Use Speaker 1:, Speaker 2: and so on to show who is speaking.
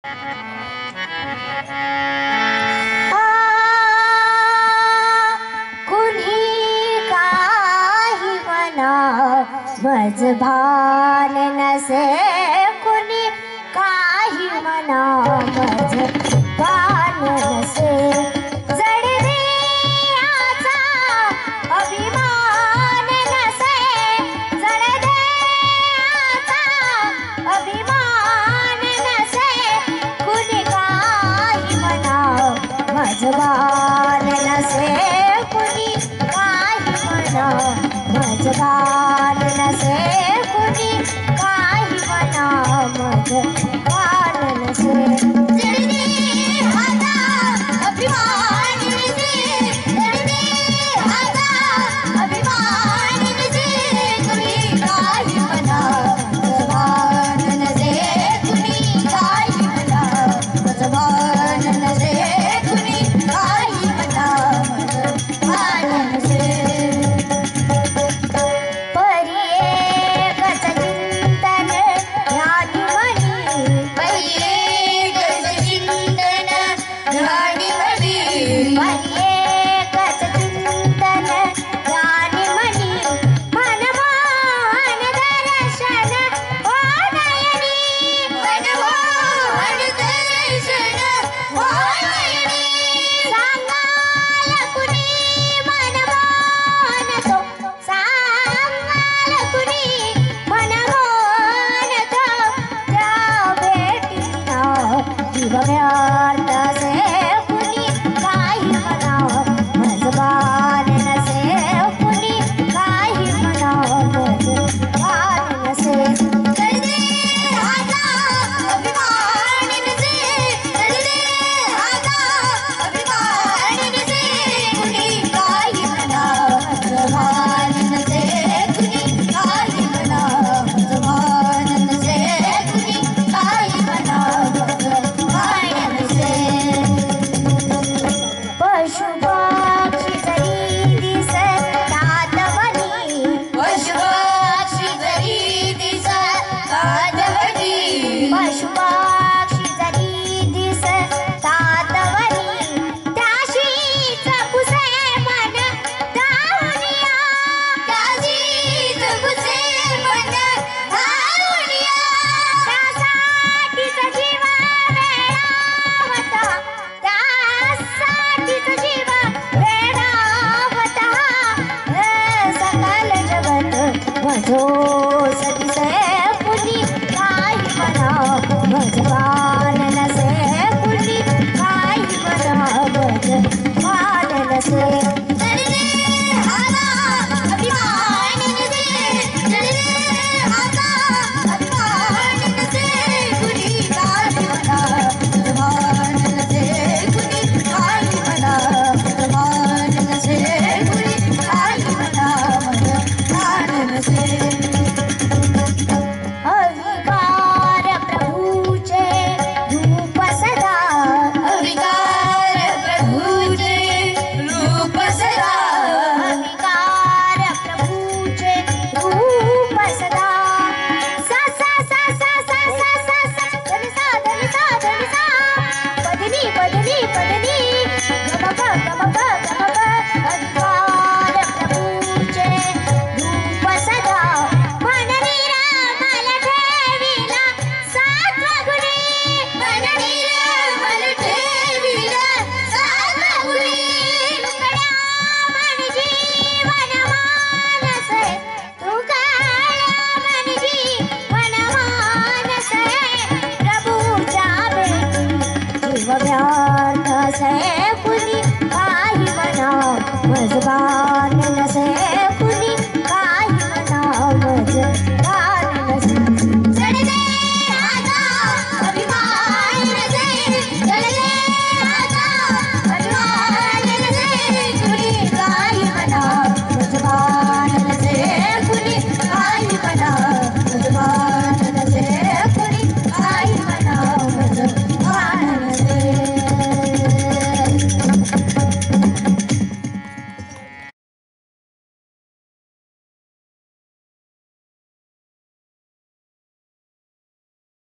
Speaker 1: मज भान नसे कुणी काही म्हणा मज भान नसे जडणे याचा अभिमान नसे जडणे याचा अभिमान नसे कुणी काही म्हणा मज भान नसे कुणी काही म्हणा मज भान नसे कुणी काही म्हणा मज भान नसे जडणे हाता अभिमान नसे जडणे हाता अभिमान नसे कुणी काही म्हणा मज भान नसे कुणी काही म्हणा मज भान नसे कुणी काही म्हणा मज भान नसे कुणी काही म्हणा मज भान